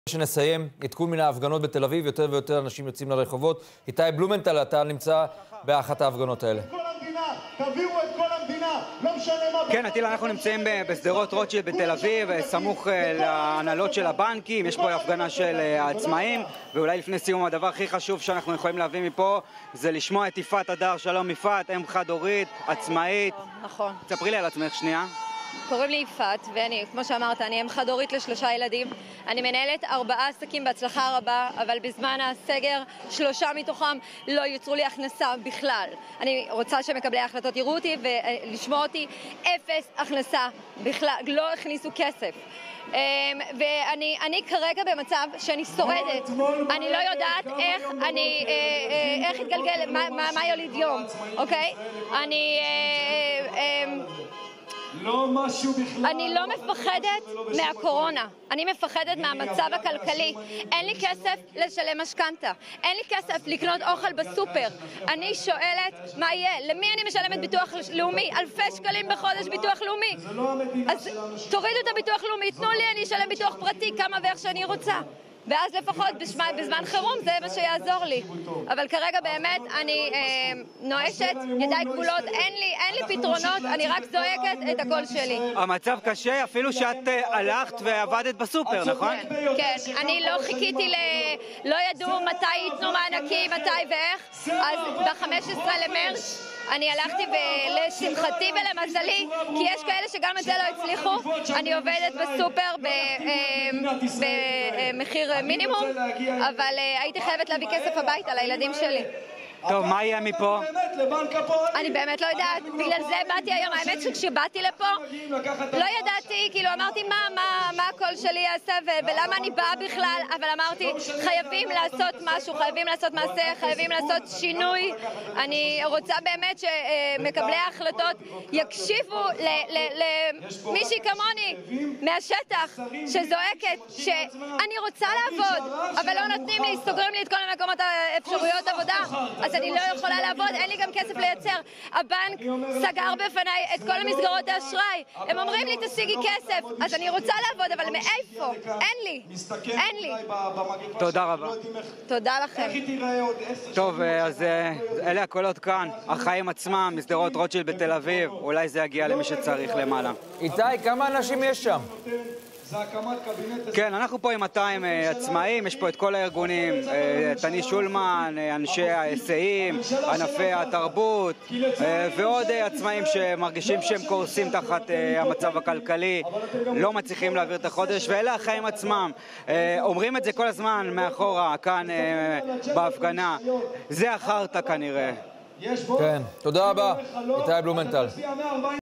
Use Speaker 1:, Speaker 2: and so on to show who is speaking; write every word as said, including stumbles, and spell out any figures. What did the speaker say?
Speaker 1: שנסיים עדכון מן ההפגנות בתל אביב, יותר ויותר אנשים יוצאים לרחובות. איתי בלומנטל, אתה נמצא באחת ההפגנות האלה.
Speaker 2: תביאו את כל המדינה, לא משנה מה...
Speaker 3: כן, עטיל, אנחנו נמצאים בשדרות רוטשילד בתל אביב, סמוך להנהלות של הבנקים. יש פה הפגנה של העצמאים, ואולי לפני סיום הדבר הכי חשוב שאנחנו יכולים להביא מפה זה לשמוע את יפעת הדר. שלום יפעת, אם חד-הורית, עצמאית.
Speaker 4: נכון.
Speaker 3: תספרי לי על עצמך שנייה.
Speaker 4: קוראים לי יפעת, ואני, כמו שאמרת, אני אם חד-הורית לשלושה ילדים. אני מנהלת ארבעה עסקים בהצלחה רבה, אבל בזמן הסגר שלושה מתוכם לא יוצרו לי הכנסה בכלל. אני רוצה שמקבלי ההחלטות יראו אותי ולשמוע אותי. אפס הכנסה בכלל, לא הכניסו כסף. ואני אני כרגע במצב שאני שורדת. אני לא יודעת איך אני איך התגלגל, מה מה יוליד יום, אוקיי? אני
Speaker 2: לא משהו בכלל.
Speaker 4: אני לא מפחדת מהקורונה, אני מפחדת מהמצב הכלכלי. אין לי כסף לשלם משכנתה, אין לי כסף לקנות אוכל בסופר. אני שואלת מה יהיה, למי אני משלמת ביטוח לאומי? אלפי שקלים בחודש ביטוח לאומי. אז תורידו את הביטוח לאומי, תנו לי, אני אשלם ביטוח פרטי כמה ואיך שאני רוצה. ואז לפחות בזמן, בזמן חירום זה מה שיעזור לי. אבל כרגע באמת אני אה, נואשת, ידיי כבולות, אין לי, אין לי פתרונות, אני רק זועקת את הקול שלי.
Speaker 3: המצב קשה, אפילו שאת uh, הלכת ועבדת בסופר, נכון?
Speaker 4: כן, כן, אני לא חיכיתי ל... לא ידעו מתי ייתנו מענקים, מתי ואיך, אז ב-חמישה עשר למרץ אני הלכתי ולשמחתי ולמזלי, כי יש כאלה שגם את זה לא הצליחו, אני עובדת בסופר במחיר מינימום, אבל הייתי חייבת להביא כסף הביתה לילדים שלי.
Speaker 3: טוב, מה יהיה מפה?
Speaker 4: אני באמת לא יודעת, בגלל זה באתי היום. האמת שכשבאתי לפה לא ידעתי, כאילו אמרתי מה, מה, מה הקול שלי יעשה ולמה אני באה בכלל, אבל אמרתי חייבים לעשות משהו, חייבים לעשות מעשה, חייבים לעשות שינוי. אני רוצה באמת שמקבלי ההחלטות יקשיבו למישהי כמוני מהשטח שזועקת שאני רוצה לעבוד, אבל לא נותנים לי, סוגרים לי את כל המקומות האפשרויות עבודה. אז אני לא יכולה לעבוד, אין לי גם כסף לייצר. הבנק סגר בפניי את כל המסגרות האשראי. הם אומרים לי תשיגי כסף, אז אני רוצה לעבוד, אבל מאיפה? אין לי, אין לי.
Speaker 3: תודה רבה.
Speaker 4: תודה לכם.
Speaker 3: טוב, אז אלה הקולות כאן, החיים עצמם, מסדרות רוטשילד בתל אביב. אולי זה יגיע למי שצריך למעלה.
Speaker 1: איתי, כמה אנשים יש שם?
Speaker 3: כן, אנחנו פה עם מאתיים עצמאים, יש פה את כל הארגונים, תני שולמן, אנשי ההיסעים, ענפי התרבות, ועוד עצמאים שמרגישים שהם קורסים תחת המצב הכלכלי, לא מצליחים להעביר את החודש, ואלה החיים עצמם. אומרים את זה כל הזמן מאחורה, כאן בהפגנה. זה החרטא כנראה.
Speaker 1: כן, תודה רבה, איתי בלומנטל.